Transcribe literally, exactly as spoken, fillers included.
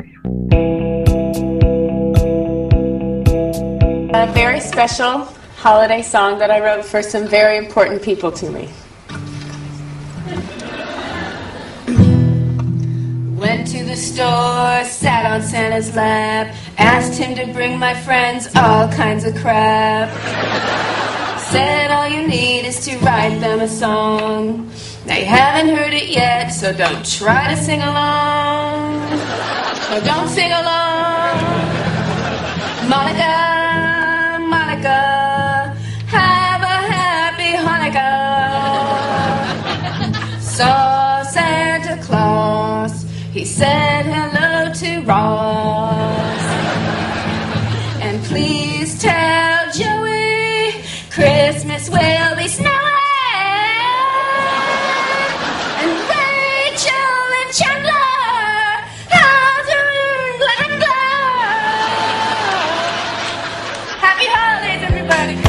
A very special holiday song that I wrote for some very important people to me. Went to the store, sat on Santa's lap, asked him to bring my friends all kinds of crap. Said all you need is to write them a song. They haven't heard it yet, so don't try to sing along. So don't sing along. Monica, Monica, have a happy Hanukkah. Saw Santa Claus, he said hello to Ross. And please tell Joey Christmas will be snowing. And Rachel and Chandler, how's England and Glow? Happy holidays, everybody.